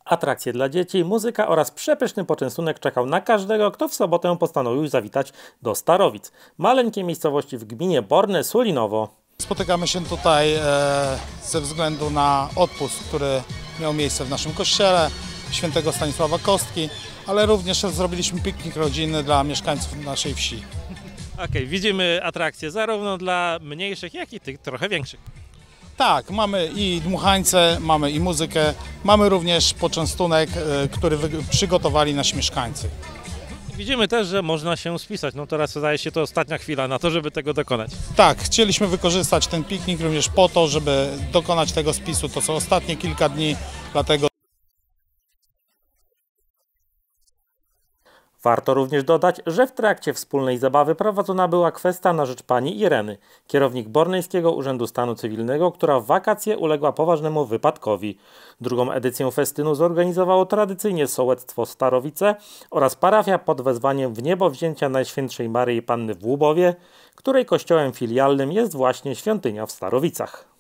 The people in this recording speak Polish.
Atrakcje dla dzieci, muzyka oraz przepyszny poczęstunek czekał na każdego, kto w sobotę postanowił zawitać do Starowic, maleńkiej miejscowości w gminie Borne Sulinowo. Spotykamy się tutaj ze względu na odpust, który miał miejsce w naszym kościele świętego Stanisława Kostki, ale również zrobiliśmy piknik rodzinny dla mieszkańców naszej wsi. Okej, widzimy atrakcje zarówno dla mniejszych, jak i tych trochę większych. Tak, mamy i dmuchańce, mamy i muzykę, mamy również poczęstunek, który przygotowali nasi mieszkańcy. Widzimy też, że można się spisać. No teraz wydaje się to ostatnia chwila na to, żeby tego dokonać. Tak, chcieliśmy wykorzystać ten piknik również po to, żeby dokonać tego spisu. To są ostatnie kilka dni, dlatego. Warto również dodać, że w trakcie wspólnej zabawy prowadzona była kwesta na rzecz pani Ireny, kierownik Borneńskiego Urzędu Stanu Cywilnego, która w wakacje uległa poważnemu wypadkowi. Drugą edycję festynu zorganizowało tradycyjnie sołectwo Starowice oraz parafia pod wezwaniem Wniebowzięcia Najświętszej Maryi Panny w Łubowie, której kościołem filialnym jest właśnie świątynia w Starowicach.